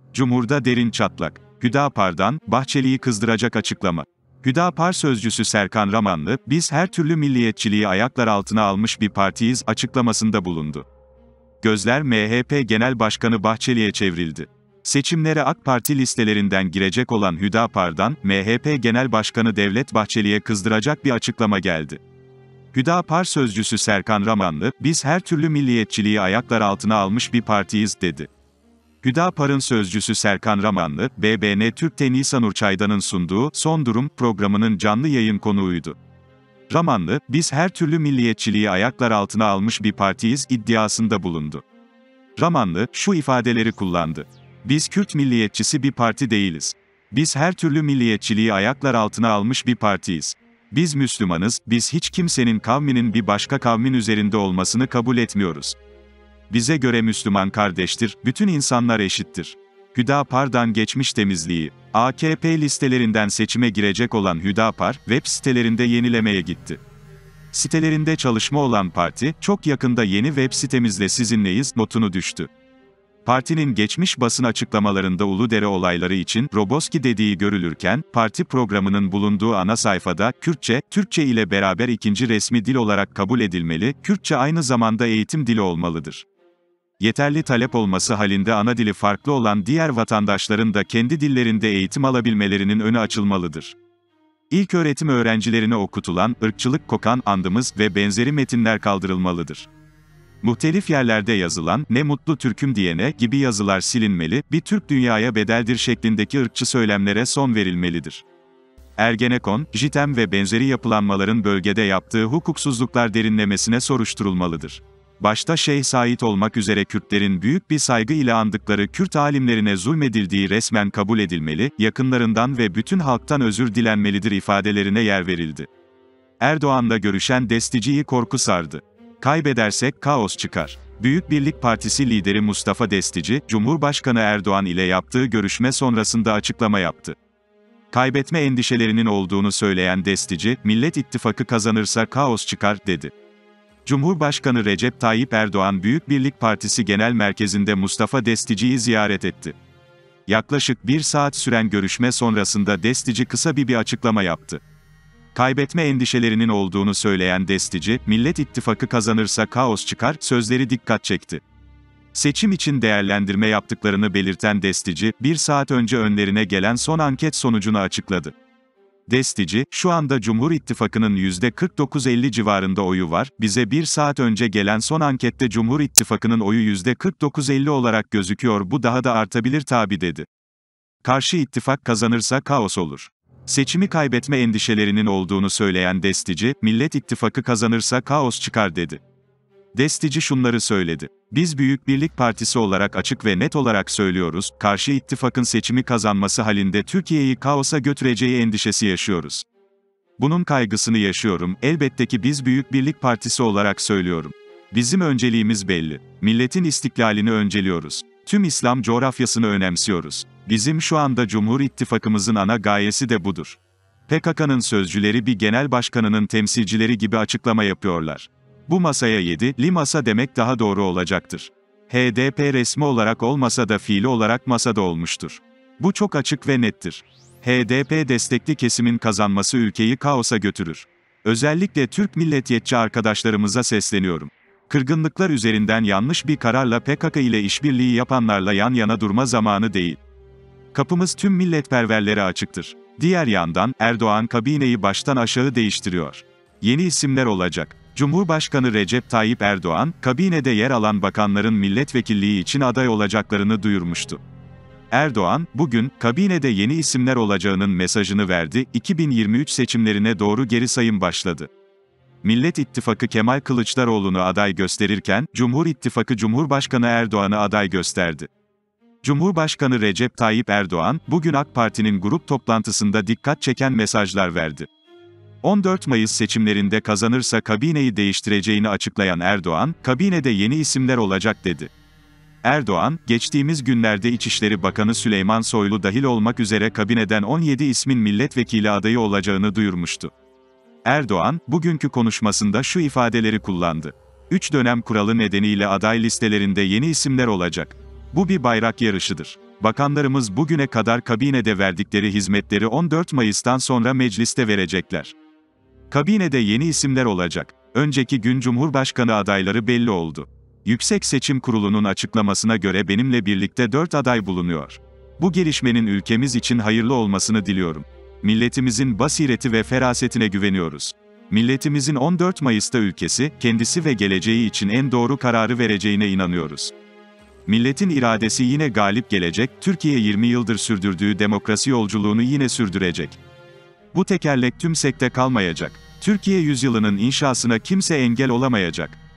Cumhur'da derin çatlak. Hüdapar'dan, Bahçeli'yi kızdıracak açıklama. Hüdapar sözcüsü Serkan Ramanlı, biz her türlü milliyetçiliği ayaklar altına almış bir partiyiz açıklamasında bulundu. Gözler MHP Genel Başkanı Bahçeli'ye çevrildi. Seçimlere AK Parti listelerinden girecek olan Hüdapar'dan, MHP Genel Başkanı Devlet Bahçeli'ye kızdıracak bir açıklama geldi. Hüdapar sözcüsü Serkan Ramanlı, biz her türlü milliyetçiliği ayaklar altına almış bir partiyiz, dedi. Hüdapar'ın sözcüsü Serkan Ramanlı, BBN Türk'te Nisanur Çaydan'ın sunduğu Son Durum programının canlı yayın konuğuydu. Ramanlı, biz her türlü milliyetçiliği ayaklar altına almış bir partiyiz iddiasında bulundu. Ramanlı, şu ifadeleri kullandı. Biz Kürt milliyetçisi bir parti değiliz. Biz her türlü milliyetçiliği ayaklar altına almış bir partiyiz. Biz Müslümanız, biz hiç kimsenin kavminin bir başka kavmin üzerinde olmasını kabul etmiyoruz. Bize göre Müslüman kardeştir, bütün insanlar eşittir. Hüdapar'dan geçmiş temizliği. AKP listelerinden seçime girecek olan Hüdapar, web sitelerinde yenilemeye gitti. Sitelerinde çalışma olan parti, çok yakında yeni web sitemizle sizinleyiz notunu düştü. Partinin geçmiş basın açıklamalarında Uludere olayları için Roboski dediği görülürken, parti programının bulunduğu ana sayfada, Türkçe ile beraber ikinci resmi dil olarak kabul edilmeli, Kürtçe aynı zamanda eğitim dili olmalıdır. Yeterli talep olması halinde ana dili farklı olan diğer vatandaşların da kendi dillerinde eğitim alabilmelerinin önü açılmalıdır. İlköğretim öğrencilerine okutulan, ırkçılık kokan andımız ve benzeri metinler kaldırılmalıdır. Muhtelif yerlerde yazılan, ne mutlu Türk'üm diyene gibi yazılar silinmeli, bir Türk dünyaya bedeldir şeklindeki ırkçı söylemlere son verilmelidir. Ergenekon, JITEM ve benzeri yapılanmaların bölgede yaptığı hukuksuzluklar derinlemesine soruşturulmalıdır. Başta Şeyh Said olmak üzere Kürtlerin büyük bir saygı ile andıkları Kürt alimlerine zulmedildiği resmen kabul edilmeli, yakınlarından ve bütün halktan özür dilenmelidir ifadelerine yer verildi. Erdoğan'la görüşen Destici'yi korku sardı. Kaybedersek kaos çıkar. Büyük Birlik Partisi lideri Mustafa Destici, Cumhurbaşkanı Erdoğan ile yaptığı görüşme sonrasında açıklama yaptı. Kaybetme endişelerinin olduğunu söyleyen Destici, Millet İttifakı kazanırsa kaos çıkar, dedi. Cumhurbaşkanı Recep Tayyip Erdoğan Büyük Birlik Partisi Genel Merkezi'nde Mustafa Destici'yi ziyaret etti. Yaklaşık 1 saat süren görüşme sonrasında Destici kısa bir açıklama yaptı. Kaybetme endişelerinin olduğunu söyleyen Destici, Millet İttifakı kazanırsa kaos çıkar, sözleri dikkat çekti. Seçim için değerlendirme yaptıklarını belirten Destici, 1 saat önce önlerine gelen son anket sonucunu açıkladı. Destici, şu anda Cumhur İttifakı'nın %49-50 civarında oyu var, bize 1 saat önce gelen son ankette Cumhur İttifakı'nın oyu %49-50 olarak gözüküyor, bu daha da artabilir tabii, dedi. Karşı ittifak kazanırsa kaos olur. Seçimi kaybetme endişelerinin olduğunu söyleyen Destici, Millet İttifakı kazanırsa kaos çıkar, dedi. Destici şunları söyledi. Biz Büyük Birlik Partisi olarak açık ve net olarak söylüyoruz, karşı ittifakın seçimi kazanması halinde Türkiye'yi kaosa götüreceği endişesi yaşıyoruz. Bunun kaygısını yaşıyorum, elbette ki biz Büyük Birlik Partisi olarak söylüyorum. Bizim önceliğimiz belli. Milletin istiklalini önceliyoruz. Tüm İslam coğrafyasını önemsiyoruz. Bizim şu anda Cumhur İttifakımızın ana gayesi de budur. PKK'nın sözcüleri bir genel başkanının temsilcileri gibi açıklama yapıyorlar. Bu masaya 7'li masa demek daha doğru olacaktır. HDP resmi olarak olmasa da fiili olarak masada olmuştur. Bu çok açık ve nettir. HDP destekli kesimin kazanması ülkeyi kaosa götürür. Özellikle Türk milliyetçi arkadaşlarımıza sesleniyorum. Kırgınlıklar üzerinden yanlış bir kararla PKK ile işbirliği yapanlarla yan yana durma zamanı değil. Kapımız tüm milletperverlere açıktır. Diğer yandan, Erdoğan kabineyi baştan aşağı değiştiriyor. Yeni isimler olacak. Cumhurbaşkanı Recep Tayyip Erdoğan, kabinede yer alan bakanların milletvekilliği için aday olacaklarını duyurmuştu. Erdoğan, bugün, kabinede yeni isimler olacağının mesajını verdi, 2023 seçimlerine doğru geri sayım başladı. Millet İttifakı Kemal Kılıçdaroğlu'nu aday gösterirken, Cumhur İttifakı Cumhurbaşkanı Erdoğan'ı aday gösterdi. Cumhurbaşkanı Recep Tayyip Erdoğan, bugün AK Parti'nin grup toplantısında dikkat çeken mesajlar verdi. 14 Mayıs seçimlerinde kazanırsa kabineyi değiştireceğini açıklayan Erdoğan, kabinede yeni isimler olacak, dedi. Erdoğan, geçtiğimiz günlerde İçişleri Bakanı Süleyman Soylu dahil olmak üzere kabineden 17 ismin milletvekili adayı olacağını duyurmuştu. Erdoğan, bugünkü konuşmasında şu ifadeleri kullandı. 3 dönem kuralı nedeniyle aday listelerinde yeni isimler olacak. Bu bir bayrak yarışıdır. Bakanlarımız bugüne kadar kabinede verdikleri hizmetleri 14 Mayıs'tan sonra mecliste verecekler. Kabinede yeni isimler olacak. Önceki gün Cumhurbaşkanı adayları belli oldu. Yüksek Seçim Kurulu'nun açıklamasına göre benimle birlikte 4 aday bulunuyor. Bu gelişmenin ülkemiz için hayırlı olmasını diliyorum. Milletimizin basireti ve ferasetine güveniyoruz. Milletimizin 14 Mayıs'ta ülkesi, kendisi ve geleceği için en doğru kararı vereceğine inanıyoruz. Milletin iradesi yine galip gelecek, Türkiye 20 yıldır sürdürdüğü demokrasi yolculuğunu yine sürdürecek. Bu tekerlek tümsekte kalmayacak. Türkiye yüzyılının inşasına kimse engel olamayacak.